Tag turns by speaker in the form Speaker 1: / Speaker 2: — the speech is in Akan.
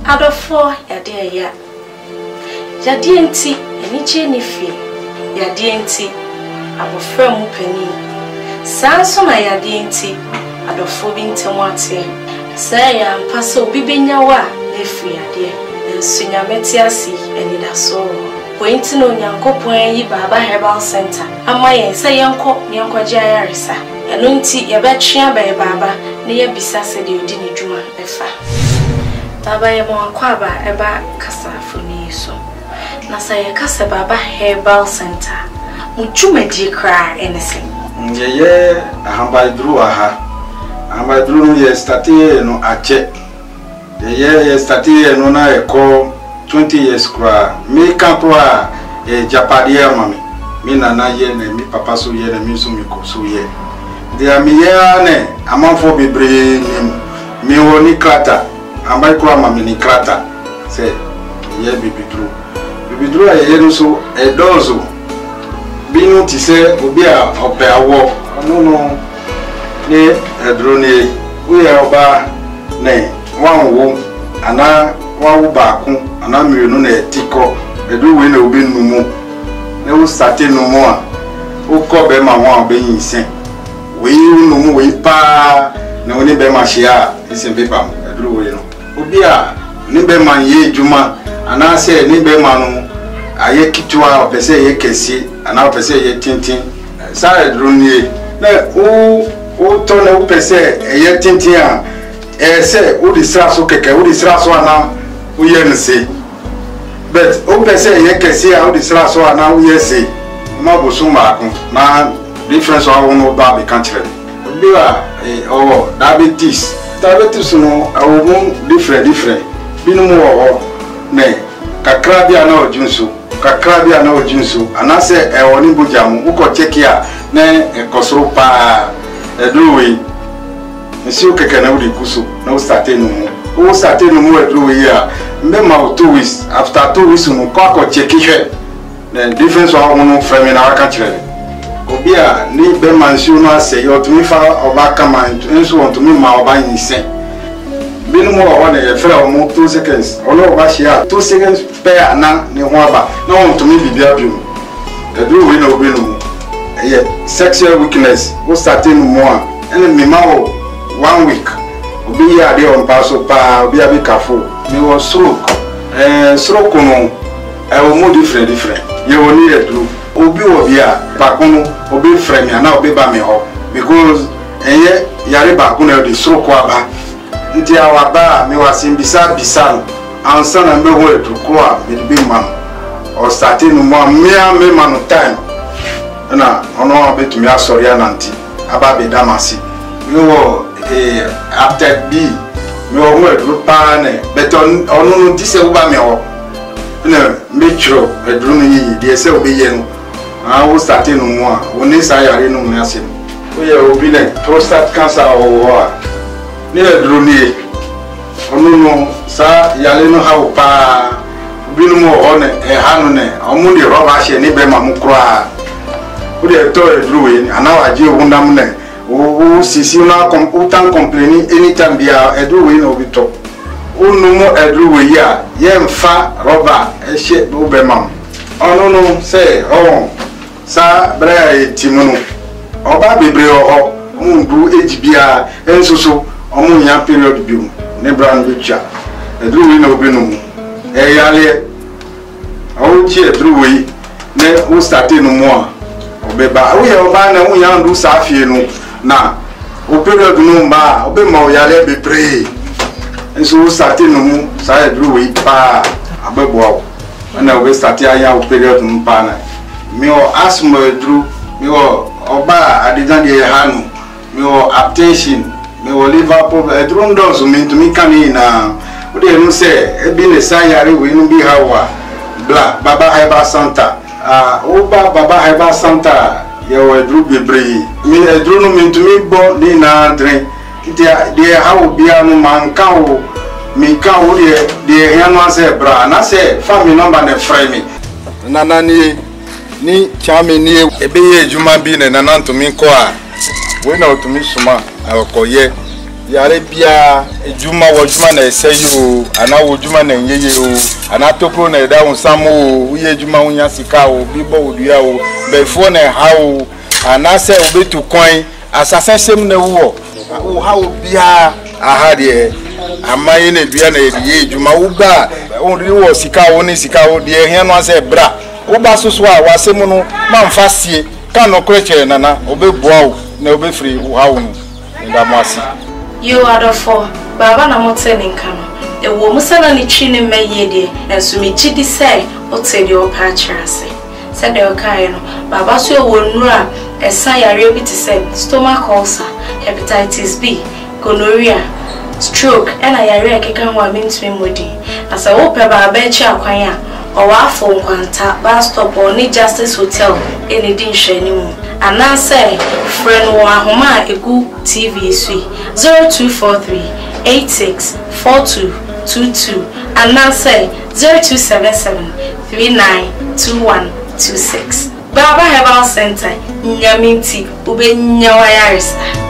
Speaker 1: Adofo yade ya. Yade enti eni che ni fi. Yade enti abofra mu pani. Sanso na yade enti adofo bi ntem ate. Say ya mpasa obi benya wa efi yade. Nso nyameti asi eni da so. Pointi no nyankopon yi baba herbal center. Ama yen say yenko ne yenkwaje ayaresa. Eno nti ye betwea ba baba ne ye bisa se de odi ne dwuma efa. Baba ye mo akwaba eba kasa afoni so. Na say kasa baba herbal center. Mu dwumadie kra enese.
Speaker 2: Ye ahamba dru aha. Ahamba dru ye startie no ache. Ye startie no na eko 20 years kra. Me kampwa japadia mami. Me nana ye ne mi papa so ye ne mi so mi ko so ye. Dia mi ye ne amanfo bebre mi woni krata. Ambai kwa mami ni krata. Se ye bibidru. Bibidru ye no so edozo. Binu ti se obi a ope awo. No ne edru ne we oba ne wanwo ana wawo baako ana mienu na etiko edu we na obi numu ne wo sate numu a ukọ be ma won obe yinsen we numu we pa na oni be ma hia isen be pam edu we no obi a ni be ma ye ejuma ana se ni be ma no aye kitwa opese ye kesi ana opese ye tintin sa edu ni na o to na opese ye tintin a se o di sra so keke o di sra so ana uye nse but o pese ye kesi a o di sra so ana uye se ma bo so ma ko na difference wa won ba be kan kire bi wa diabetes no awu different binu mo wo ne kakra bia na ojunso ana se e woni bojamu uko check ya na ekosoro pa eduwe nsi o keke na udi kuso na o start no mu edru here mbe ma 2 weeks after 2 weeks no ko check hwe the difference wa no frame na aka kire obi a ni be mansi no ase yo to mi fa oba kama nso won to mi ma oba yinse binu mo o na ye fra o mo 2 seconds o no oba share 2 seconds pair na ne ho aba na won to mi bibia biom edru we na obi no sexual weakness o start no mo a ene mi ma o 1 week obi ya de on paso pa obi abi kafo mi wo stroke no o mo different ye woni edru obi wo bia ba kono obi frame ya na obi ba me ho because eye yare ba kono de stroke aba nti awaba mi wasim bisa ansa na me ho edru ko a me be man o starting no mo me man time na ono abetumi asori ananti aba be damasi mi wo after B me o mo edru pa ne beton onu no ti se wo ba me ho na metro edru no yi de se obi ye no a wo start no mo a woni sa yare no na se o ye obi ne prostate cancer o wa ni edru ni onu no sa yale no ha wo pa obi no mo ho ne ha no ne o mo de roba she ni be ma mu kura o de to edru we ana wa je wo ndam ne o sisi na utan complaining anytime bia edru we na obi to unumu edru we ya ye mfa roba ehye obemam onu no say sa bra etimu oba bebre o mundu ejibia ensoso omu nya period biu ne bra no betwa edru we na obi no mu yale o chi edru we ne o start no mu a obeba o ye oba na o nya ndu sa afie no na o period no mba obe ma o yale be pray enso start no mu sa edru we pa abebo na obe start aya o period no pa na mi o asthma edru mi o oba adigan de hanu mi o attention mi o liver problem edru ndo so mi to mi kani na o de no se e bi ne sa yare we no bi hawa bla baba herbal center oba baba herbal center ye o edru bebre mi edru no mi to mi bo ni na drink de hawo bia no manka o mi ka o de ya no se bra na se family number na frame nana ni chame ni ebe ye juma bi na nana to mi ko a we na to mi suma akoye yare bia ejuma wojuma na eseyo ana wojuma na nyeye o ana tokro na eda unsam o uye ejuma unya sika o bibo odua o befo na ha o ana se obetu kwan asasen sem na wo o ha o bia aha de amaye na dua na ye ejuma wo ba o ri wo sika wo ni sika wo de ehia no ase bra wo ba soso a wasem no mamfa sie kan no kreche nana obeboa o na obefri wo ha wo no ndamasi.
Speaker 1: You are the four, Baba na moteni nkano. E wo musana ni chini meyede, ensu mi chidi say, ote di opachirase. Said the okaino, Baba so wonura, esa yare bi ti say, stomach ulcer, hepatitis B, gonorrhea, stroke, and a yare kekan wa mintwi modi. As a ope Baba echi akwanya, or wafo nkwanta, bus stop or ni Justice Hotel, any din shenimu. And now say, friend Wahoma Egu TV Sui 0243 864222. And now say 0277 392126. Baba Herbal Center, Nyaminti, Ube Nyawayarista.